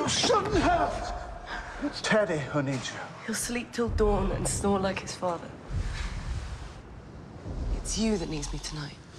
You shouldn't have. It's Teddy who needs you. He'll sleep till dawn and snore like his father. It's you that needs me tonight.